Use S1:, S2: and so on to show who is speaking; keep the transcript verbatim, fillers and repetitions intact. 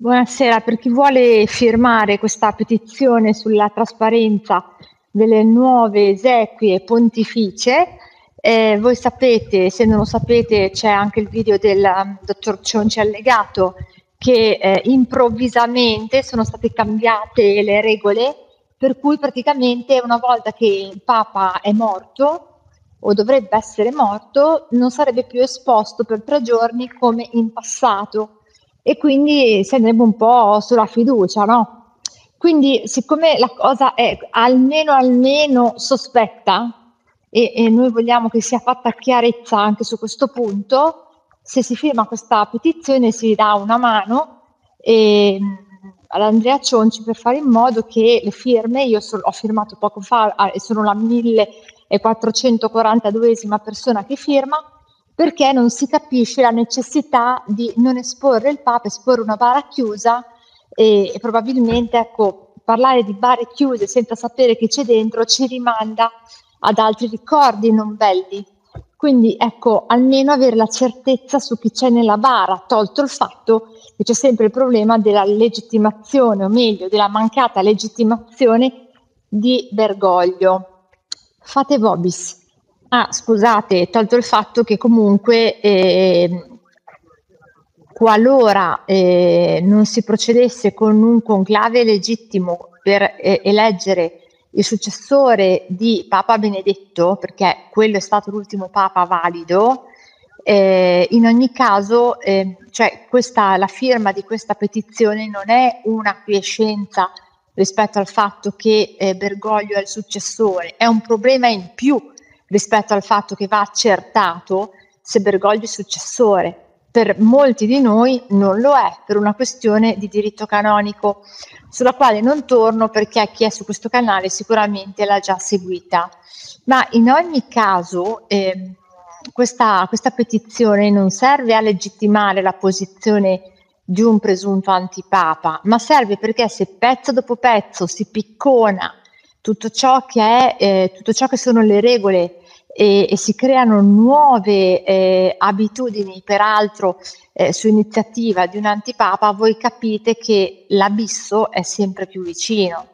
S1: Buonasera, per chi vuole firmare questa petizione sulla trasparenza delle nuove esequie pontificie, eh, voi sapete, se non lo sapete c'è anche il video del um, dottor Cionci allegato, che eh, improvvisamente sono state cambiate le regole, per cui praticamente una volta che il Papa è morto, o dovrebbe essere morto, non sarebbe più esposto per tre giorni come in passato, e quindi si andrebbe un po' sulla fiducia, no? Quindi, siccome la cosa è almeno almeno sospetta, e, e noi vogliamo che sia fatta chiarezza anche su questo punto, se si firma questa petizione si dà una mano e, all'Andrea Cionci per fare in modo che le firme, io so, ho firmato poco fa e sono la millequattrocentoquarantaduesima persona che firma, perché non si capisce la necessità di non esporre il Papa, esporre una bara chiusa e, e probabilmente, ecco, parlare di bare chiuse senza sapere che c'è dentro ci rimanda ad altri ricordi non belli. Quindi, ecco, almeno avere la certezza su chi c'è nella bara, tolto il fatto che c'è sempre il problema della legittimazione, o meglio, della mancata legittimazione di Bergoglio. Fate vobis. Ah, scusate, tolto il fatto che comunque eh, qualora eh, non si procedesse con un conclave legittimo per eh, eleggere il successore di Papa Benedetto, perché quello è stato l'ultimo Papa valido, eh, in ogni caso eh, cioè questa, la firma di questa petizione non è una quiescenza rispetto al fatto che eh, Bergoglio è il successore, è un problema in più rispetto al fatto che va accertato se Bergoglio è successore. Per molti di noi non lo è, per una questione di diritto canonico, sulla quale non torno perché chi è su questo canale sicuramente l'ha già seguita. Ma in ogni caso eh, questa, questa petizione non serve a legittimare la posizione di un presunto antipapa, ma serve perché se pezzo dopo pezzo si piccona tutto ciò che è, eh, tutto ciò che sono le regole e, e si creano nuove eh, abitudini, peraltro eh, su iniziativa di un antipapa, voi capite che l'abisso è sempre più vicino.